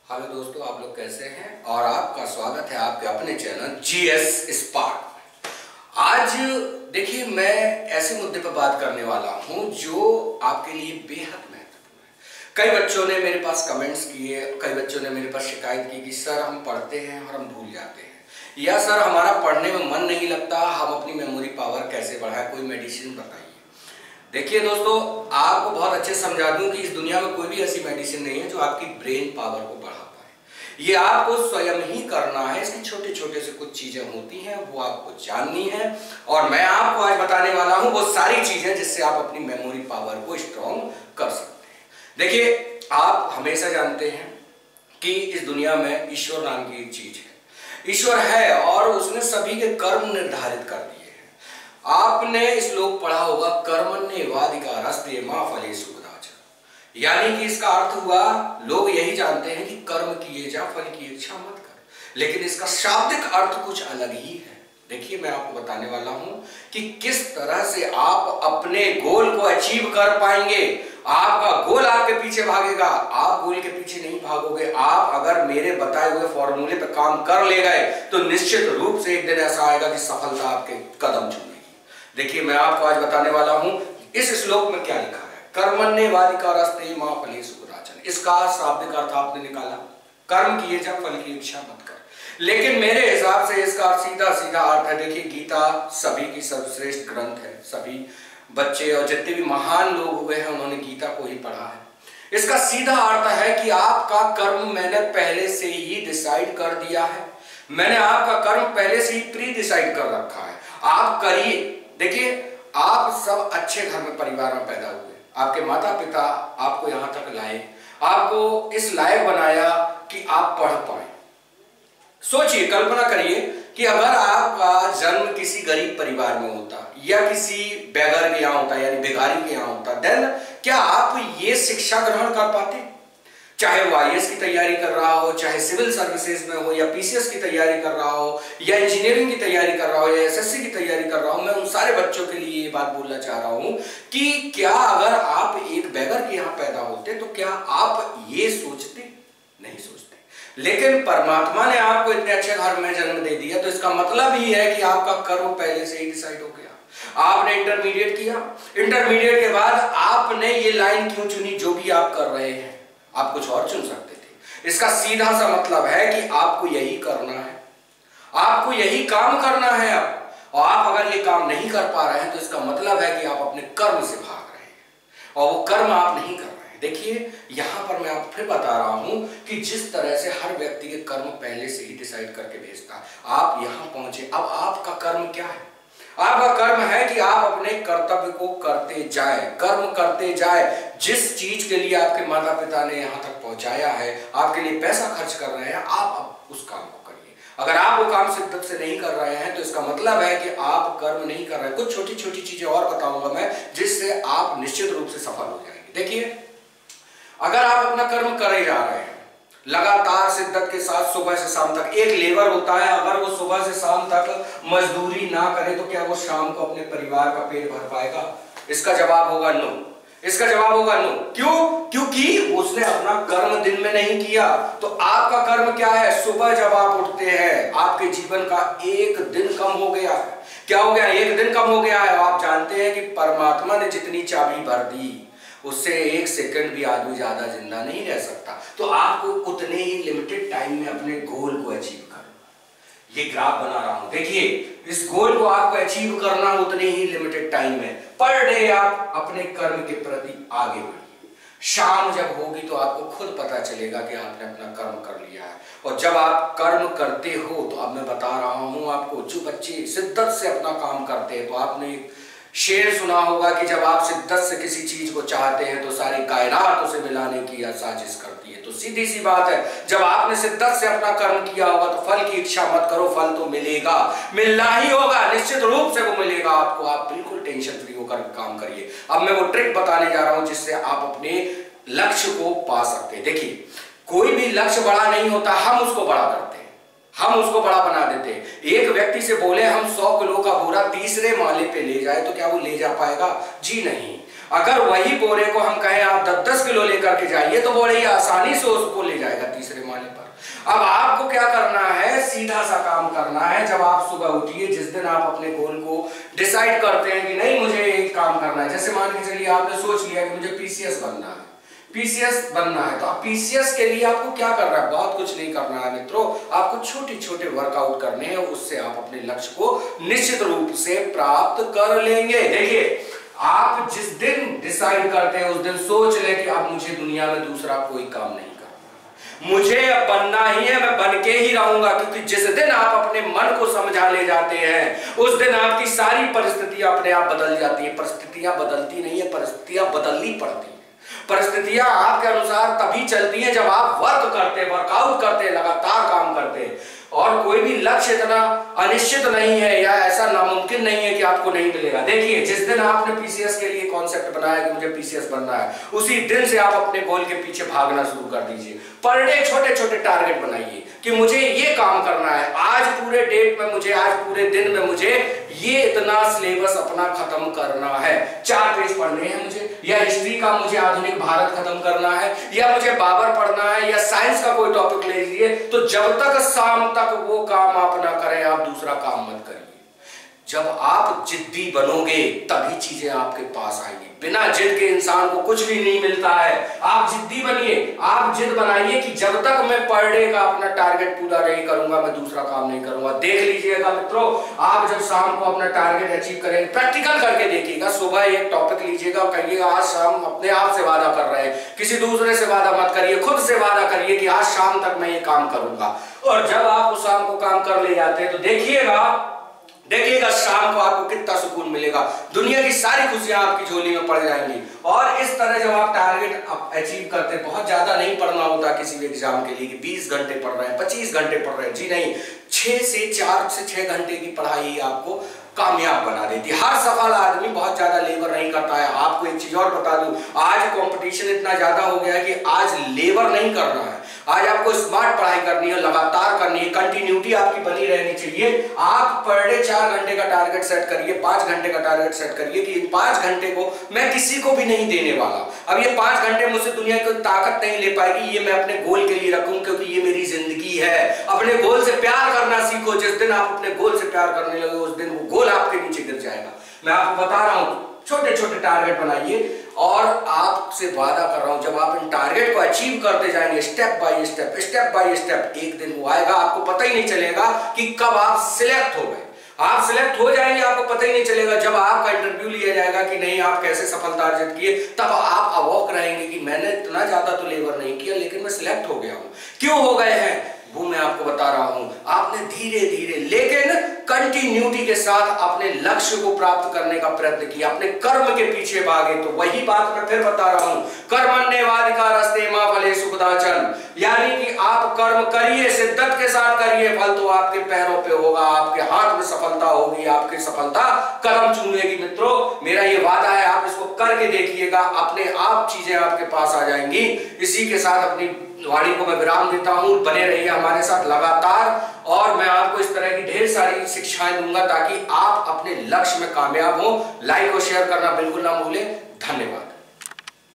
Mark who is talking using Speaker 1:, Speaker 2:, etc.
Speaker 1: Hello दोस्तों, आप लोग कैसे हैं? और आपका स्वागत है आपके अपने चैनल जीएस स्पार्क। आज देखिए, मैं ऐसे मुद्दे पर बात करने वाला हूं जो आपके लिए बेहद महत्वपूर्ण है। कई बच्चों ने मेरे पास कमेंट्स किए, कई बच्चों ने मेरे पास शिकायत की कि सर हम पढ़ते हैं और हम भूल जाते हैं, या सर हमारा पढ़ने में मन नहीं लगता, हम अपनी मेमोरी पावर कैसे बढ़ाएं, कोई मेडिसिन बताइए। देखिए दोस्तों, आपको बहुत अच्छे समझा दूं कि इस दुनिया में कोई भी ऐसी मेडिसिन नहीं है जो आपकी ब्रेन पावर को बढ़ा पाए। ये आपको स्वयं ही करना है। इसकी छोटे छोटे से कुछ चीजें होती हैं, वो आपको जाननी है, और मैं आपको आज बताने वाला हूं वो सारी चीजें जिससे आप अपनी मेमोरी पावर को स्ट्रॉन्ग कर सकते हैं। देखिए, आप हमेशा जानते हैं कि इस दुनिया में ईश्वर नाम की एक चीज है। ईश्वर है और उसने सभी के कर्म निर्धारित कर दिए। आपने श्लोक पढ़ा होगा, कर्मण्येवाधिकारस्ते मा फलेषु कदाचन। यानी कि इसका अर्थ हुआ, लोग यही जानते हैं कि कर्म किए जा, फल की इच्छा मत कर, लेकिन इसका शाब्दिक अर्थ कुछ अलग ही है। देखिए, मैं आपको बताने वाला हूं कि किस तरह से आप अपने गोल को अचीव कर पाएंगे। आपका गोल आपके पीछे भागेगा, आप गोल के पीछे नहीं भागोगे। आप अगर मेरे बताए हुए फॉर्मूले पर काम कर ले गए तो निश्चित रूप से एक दिन ऐसा आएगा कि सफलता आपके कदम चूमेगी। देखिए, मैं आपको आज बताने वाला हूं इस श्लोक में क्या लिखा है। कर्मण्येवाधिकारस्ते मा फलेषु कदाचन। इसका शाब्दिक अर्थ आपने निकाला, कर्म किए जा, फल की इच्छा मत कर। लेकिन मेरे हिसाब से इसका सीधा सीधा अर्थ है, देखिए गीता सभी की सर्वश्रेष्ठ ग्रंथ है। सभी बच्चे और जितने भी महान लोग हुए हैं उन्होंने गीता को ही पढ़ा है। इसका सीधा अर्थ है कि आपका कर्म मैंने पहले से ही डिसाइड कर दिया है। मैंने आपका कर्म पहले से ही प्री डिसाइड कर रखा है, आप करिए। देखिए, आप सब अच्छे घर में परिवार में पैदा हुए, आपके माता पिता आपको यहां तक लाए, आपको इस लायक बनाया कि आप पढ़ पाए। सोचिए, कल्पना करिए कि अगर आपका जन्म किसी गरीब परिवार में होता या किसी बेगर के यहां होता, यानी भिखारी के यहां होता, देन क्या आप ये शिक्षा ग्रहण कर पाते? चाहे वो आईएएस की तैयारी कर रहा हो, चाहे सिविल सर्विसेज में हो, या पीसीएस की तैयारी कर रहा हो, या इंजीनियरिंग की तैयारी कर रहा हो, या एसएससी की तैयारी कर रहा हो। मैं उन सारे बच्चों के लिए ये बात बोलना चाह रहा हूं कि क्या अगर आप एक बेगर के यहां पैदा होते तो क्या आप ये सोचते? नहीं सोचते। लेकिन परमात्मा ने आपको इतने अच्छे घर में जन्म दे दिया, तो इसका मतलब ही है कि आपका कर्म पहले से ही डिसाइड हो गया। आपने इंटरमीडिएट किया, इंटरमीडिएट के बाद आपने ये लाइन क्यों चुनी जो भी आप कर रहे हैं? आप कुछ और चुन सकते थे। इसका सीधा सा मतलब है कि आपको यही करना है, आपको यही काम करना है अब। और आप अगर ये काम नहीं कर पा रहे हैं तो इसका मतलब है कि आप अपने कर्म से भाग रहे हैं और वो कर्म आप नहीं कर रहे हैं। देखिए, यहां पर मैं आपको फिर बता रहा हूं कि जिस तरह से हर व्यक्ति के कर्म पहले से ही डिसाइड करके भेजता, आप यहां पहुंचे। अब आपका कर्म क्या है? आपका कर्म है कि आप अपने कर्तव्य को करते जाए, कर्म करते जाए। जिस चीज के लिए आपके माता पिता ने यहां तक पहुंचाया है, आपके लिए पैसा खर्च कर रहे हैं, आप अब उस काम को करिए। अगर आप वो काम शिद्दत से नहीं कर रहे हैं तो इसका मतलब है कि आप कर्म नहीं कर रहे हैं। कुछ छोटी छोटी चीजें और बताऊंगा मैं, जिससे आप निश्चित रूप से सफल हो जाएंगे। देखिए, अगर आप अपना कर्म करे जा रहे हैं लगातार शिद्दत के साथ सुबह से शाम तक, एक लेबर होता है, अगर वो सुबह से शाम तक मजदूरी ना करे तो क्या वो शाम को अपने परिवार का पेट भर पाएगा? इसका जवाब होगा नो। इसका जवाब होगा नो। क्यों? क्योंकि उसने अपना कर्म दिन में नहीं किया। तो आपका कर्म क्या है? सुबह जब आप उठते हैं, आपके जीवन का एक दिन कम हो गया है। क्या हो गया? एक दिन कम हो गया है। आप जानते हैं कि परमात्मा ने जितनी चाबी भर दी, उससे एक सेकंड भी आदमी ज्यादा जिंदा नहीं रह सकता। तो आपको उतने ही लिमिटेड टाइम में अपने गोल को अचीव करना। ये ग्राफ बना रहा हूं, देखिए, इस गोल को आपको अचीव करना उतने ही लिमिटेड टाइम में। पर डे आप अपने कर्म के प्रति आगे बढ़िए। शाम जब होगी तो आपको खुद पता चलेगा कि आपने अपना कर्म कर लिया है। और जब आप कर्म करते हो तो अब मैं बता रहा हूं आपको, जो बच्चे शिद्दत से अपना काम करते हैं, तो आपने शेर सुना होगा कि जब आप शिद्दत से किसी चीज को चाहते हैं तो सारी कायनात उसे मिलाने की साजिश करती है। तो सीधी सी बात है, जब आपने शिद्दत से अपना कर्म किया होगा तो फल की इच्छा मत करो, फल तो मिलेगा, मिलना ही होगा, निश्चित रूप से वो मिलेगा आपको। आप बिल्कुल टेंशन फ्री होकर काम करिए। अब मैं वो ट्रिक बताने जा रहा हूं जिससे आप अपने लक्ष्य को पा सकते हैं। देखिए, कोई भी लक्ष्य बड़ा नहीं होता, हम उसको बड़ा करते हैं, हम उसको बड़ा बना देते हैं। एक व्यक्ति से बोले हम 100 किलो का बोरा तीसरे माले पे ले जाए तो क्या वो ले जा पाएगा? जी नहीं। अगर वही बोरे को हम कहें आप 10-10 किलो लेकर के जाइए तो बड़ी आसानी से उसको ले जाएगा तीसरे माले वाले पर। अब आपको क्या करना है, सीधा सा काम करना है। जब आप सुबह उठिए, जिस दिन आप अपने गोल को डिसाइड करते हैं कि नहीं मुझे एक काम करना है, जैसे मान के चलिए आपने सोच लिया कि मुझे पीसीएस बनना है, पीसीएस बनना है, तो आप पीसीएस के लिए आपको क्या करना है, बहुत कुछ नहीं करना है मित्रों, आपको छोटे छोटे वर्कआउट करने हैं, उससे आप अपने लक्ष्य को निश्चित रूप से प्राप्त कर लेंगे। देखिए, आप जिस दिन डिसाइड करते हैं उस दिन सोच लें कि अब मुझे दुनिया में दूसरा कोई काम नहीं करना, मुझे अब बनना ही है, मैं बन के ही रहूंगा। क्योंकि जिस दिन आप अपने मन को समझा ले जाते हैं उस दिन आपकी सारी परिस्थितियां अपने आप बदल जाती है। परिस्थितियां बदलती नहीं है, परिस्थितियां बदलनी पड़ती है। परिस्थितियां आपके अनुसार तभी चलती हैं जब आप वर्कआउट करते, लगातार काम करते। और कोई भी लक्ष्य इतना अनिश्चित नहीं है या ऐसा नामुमकिन नहीं है कि आपको नहीं मिलेगा। देखिए, जिस दिन आपने पीसीएस के लिए कॉन्सेप्ट बनाया कि मुझे पीसीएस बनना है, उसी दिन से आप अपने गोल के पीछे भागना शुरू कर दीजिए। पर डे छोटे छोटे टारगेट बनाइए कि मुझे ये काम करना है, आज पूरे डेट में मुझे, आज पूरे दिन में मुझे ये इतना सिलेबस अपना खत्म करना है। 4 पेज पढ़ने हैं मुझे, या हिस्ट्री का मुझे आधुनिक भारत खत्म करना है, या मुझे बाबर पढ़ना है, या साइंस का कोई टॉपिक ले लीजिए। तो जब तक शाम तक वो काम आप ना करें, आप दूसरा काम मत करिए। जब आप जिद्दी बनोगे तभी चीजें आपके पास आएंगी। बिना जिद के इंसान को कुछ भी नहीं मिलता है। आप जिद्दी बनिए, आप जिद बनाइए कि जब तक मैं पर डे का अपना टारगेट पूरा नहीं करूंगा, मैं दूसरा काम नहीं करूंगा। देख लीजिएगा मित्रों, आप जब शाम को अपना टारगेट अचीव करेंगे, प्रैक्टिकल करके देखिएगा। सुबह एक टॉपिक लीजिएगा, कहिएगा आज शाम अपने आप से वादा कर रहे हैं, किसी दूसरे से वादा मत करिए, खुद से वादा करिए कि आज शाम तक मैं ये काम करूंगा। और जब आप उस शाम को काम कर ले जाते हैं तो देखिएगा शाम को आपको कितना सुकून मिलेगा। दुनिया की सारी खुशियां आपकी झोली में पड़ जाएंगी। और इस तरह जब आप टारगेट अचीव करते हैं, बहुत ज्यादा नहीं पढ़ना होता किसी भी एग्जाम के लिए कि 20 घंटे पढ़ रहे हैं, 25 घंटे पढ़ रहे हैं, जी नहीं, 4 से 6 घंटे की पढ़ाई आपको कामयाब बना देती है। हर सफल आदमी बहुत ज्यादा लेबर नहीं करता है। आपको एक चीज और बता दूं, आज कंपटीशन इतना ज्यादा हो गया है कि आज लेबर नहीं करना है, आज आपको स्मार्ट पढ़ाई करनी है, लगातार करनी है, कंटिन्यूटी आपकी बनी रहनी चाहिए। आप पर डे 4 घंटे का टारगेट सेट करिए, 5 घंटे का टारगेट सेट करिए कि 5 घंटे को मैं किसी को भी नहीं देने वाला। अब ये 5 घंटे मुझसे दुनिया की ताकत नहीं ले पाएगी, ये मैं अपने गोल के लिए रखूं, क्योंकि ये मेरी जिंदगी है। अपने गोल से प्यार करना सीखो। जिस दिन आप अपने गोल से प्यार करने लगे उस दिन वो गोल आपके नीचे गिर जाएगा। मैं आपको बता रहा हूं, छोटे छोटे टारगेट बनाइए। और आपसे वादा कर रहा हूं, जब आप इन टारगेट को अचीव करते जाएंगे स्टेप बाय स्टेप, एक दिन वो आएगा, आपको पता ही नहीं चलेगा कि कब आप सिलेक्ट हो गए। आप सिलेक्ट हो जाएंगे, आपको पता ही नहीं चलेगा। जब आपका इंटरव्यू लिया जाएगा कि नहीं आप कैसे सफलता अर्जित किए, तब आप अवॉक रहेंगे कि मैंने इतना ज्यादा तो लेबर नहीं किया, लेकिन मैं सिलेक्ट हो गया हूं। क्यों हो गए हैं वो मैं आपको बता रहा हूं। आपने धीरे धीरे लेकिन कंटिन्यूटी के साथ अपने लक्ष्य को प्राप्त करने का प्रयत्न किया, अपने कर्म के पीछे भागे। तो वही बात मैं फिर बता रहा हूं, कर्मण्येवाधिकारस्ते मा फलेषु कदाचन, यानी कि आप कर्म करिए, शिद्दत के साथ करिए, फल तो आपके पैरों पे होगा, आपके हाथ में सफलता होगी, आपकी सफलता कदम चूमेगी। मित्रों, मेरा ये वादा है, आप इसको करके देखिएगा, अपने आप चीजें आपके पास आ जाएंगी। इसी के साथ अपनी वाणी को मैं विराम देता हूं। बने रहिए हमारे साथ लगातार, और मैं आपको इस तरह की ढेर सारी शिक्षाएं दूंगा ताकि आप अपने लक्ष्य में कामयाब हो। लाइक और शेयर करना बिल्कुल ना भूलें। धन्यवाद।